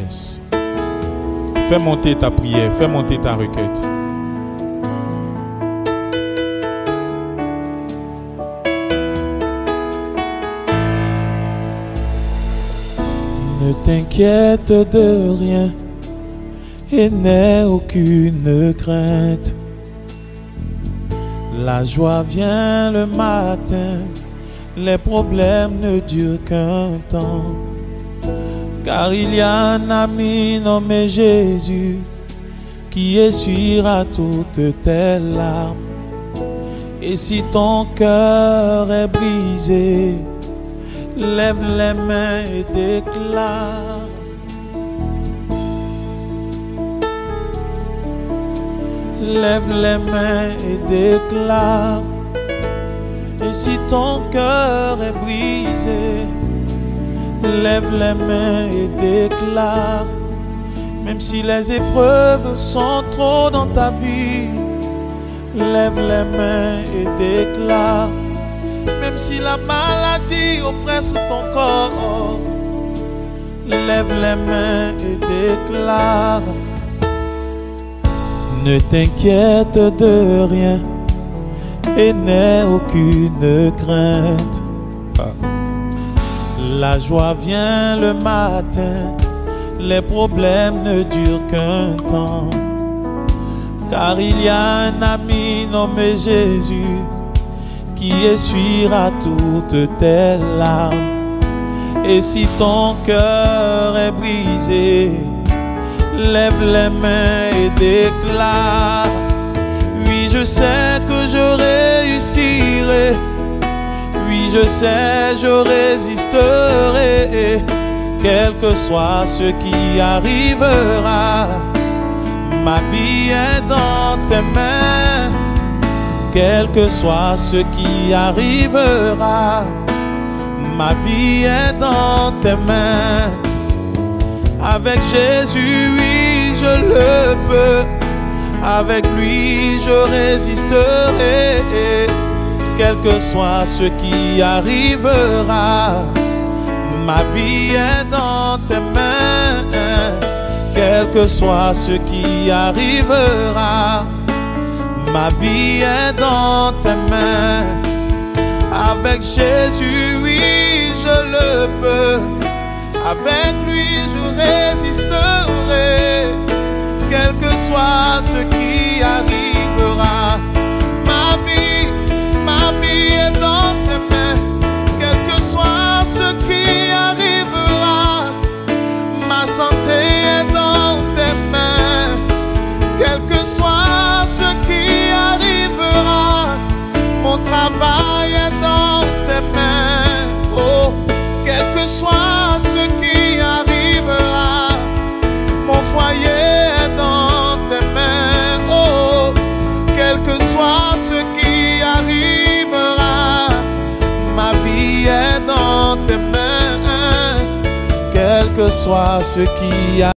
sagesse. Fais monter ta prière, fais monter ta requête. Ne t'inquiète de rien et n'aie aucune crainte. La joie vient le matin, les problèmes ne durent qu'un temps. Car il y a un ami nommé Jésus qui essuiera toutes tes larmes. Et si ton cœur est brisé, lève les mains et déclare. Lève les mains et déclare. Et si ton cœur est brisé, lève les mains et déclare. Même si les épreuves sont trop dans ta vie, lève les mains et déclare. Même si la maladie oppresse ton corps, lève les mains et déclare. Ne t'inquiète de rien et n'aie aucune crainte. La joie vient le matin, les problèmes ne durent qu'un temps. Car il y a un ami nommé Jésus qui essuiera toutes tes larmes. Et si ton cœur est brisé, lève les mains et déclare. Oui, je sais que je réussirai. Oui, je sais, je résisterai. Quel que soit ce qui arrivera, ma vie est dans tes mains. Quel que soit ce qui arrivera, ma vie est dans tes mains. Avec Jésus, oui, je le peux. Avec lui, je résisterai. Quel que soit ce qui arrivera, ma vie est dans tes mains. Quel que soit ce qui arrivera, ma vie est dans tes mains. Avec Jésus, oui, je le peux. Avec lui, je résisterai. Quel que soit ce qui arrivera, ma vie est dans tes mains. Quel que soit ce qui arrivera, ma santé est dans tes mains. Quel que soit ce qui arrivera, mon travail est dans tes mains. Oh, quel que soit ce qui arrivera, mon foyer est dans tes mains. Oh, quel que soit ce qui arrivera, ma vie est dans tes mains. Quel que soit ce qui arrivera.